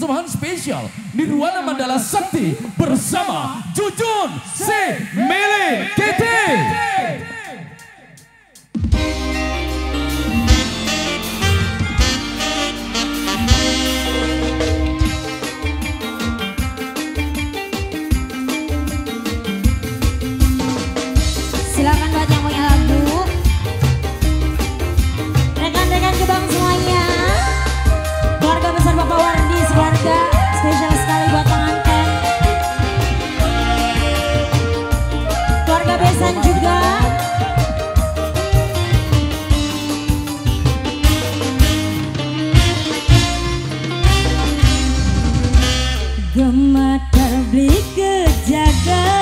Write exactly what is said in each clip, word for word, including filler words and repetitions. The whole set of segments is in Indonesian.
persembahan spesial Nirwana Mandala Sakti bersama Jujun Si Mili Kiti. Silakan buat yang punya lagu. Rekan-rekan Gebang semuanya, keluarga besar Bapak Wardi, keluarga spesial sekali buat pengantin, keluarga besan juga. Gemetar beli kejagaan.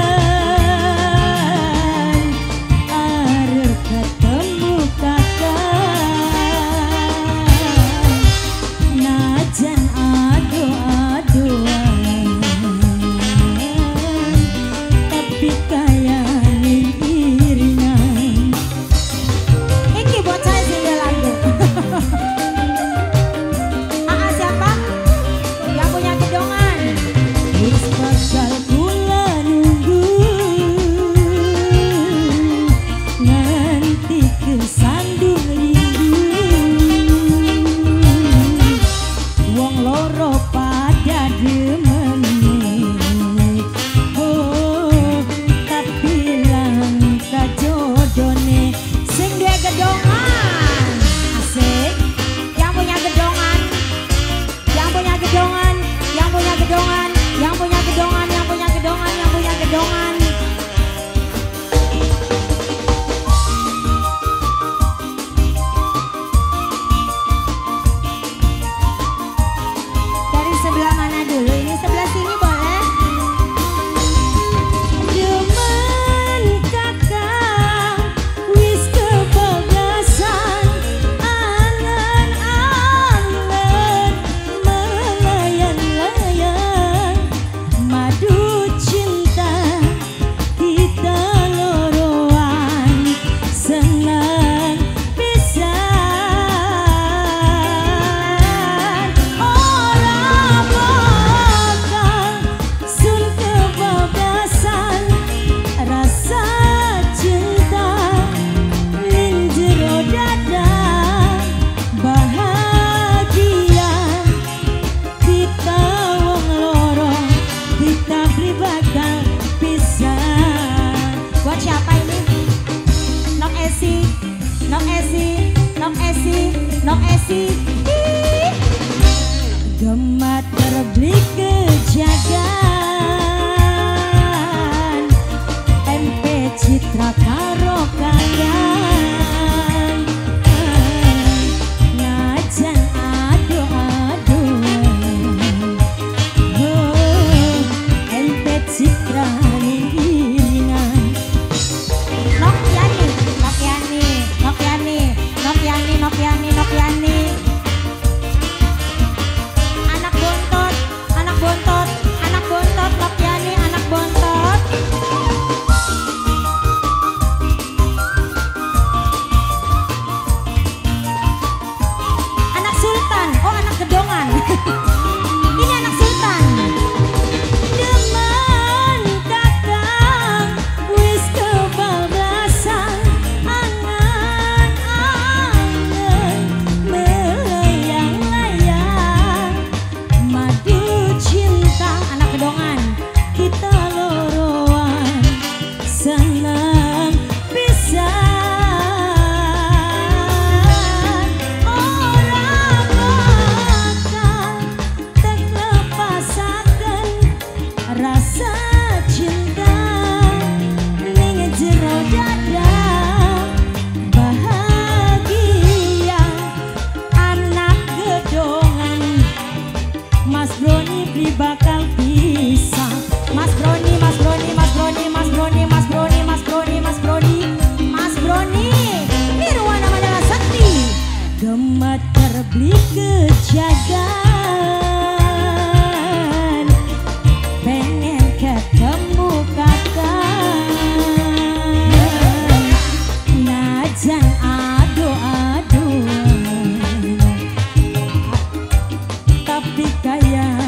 Nok Esi, Nok Esi, Nok Esi, gemat terbeli kejagaan, M P Citra karo kalian, ngajan aduh-aduh, oh, M P Citra iringan, Nok Yani, Nok Yani, Nok Yani, Nok Yani, Nok Yani, Nok Yani. Anak bontot, anak bontot, anak bontot, Nok Yani, anak bontot. Anak sultan, oh anak gedongan. Ini anak sultan. Demen kakang, wis kebablasan, angan-angan, melayang-layang, madu cinta. Anak gedongan, kita loroan, senang pisan. Orang bakal terlepasakan rasa cinta ning jero dada, bahagia anak gedongan. Mas Broni beli bakal pisah. Mas Broni, Mas Broni, Mas Broni, Mas Broni, Mas Broni, Mas Broni, Mas Broni, Mas Broni, Nirwana Mandala Sakti, gemat terbeli kejagaan, pengen ketemu kakak, najan aduh-aduh, tapi kayak ya